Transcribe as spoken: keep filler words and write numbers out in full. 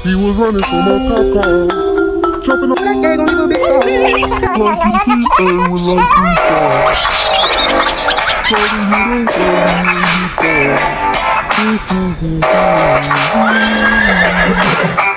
He was running from a cop car, jumping on that gang on his big car. Like he and was like he saw. Sorry, you don't love me before.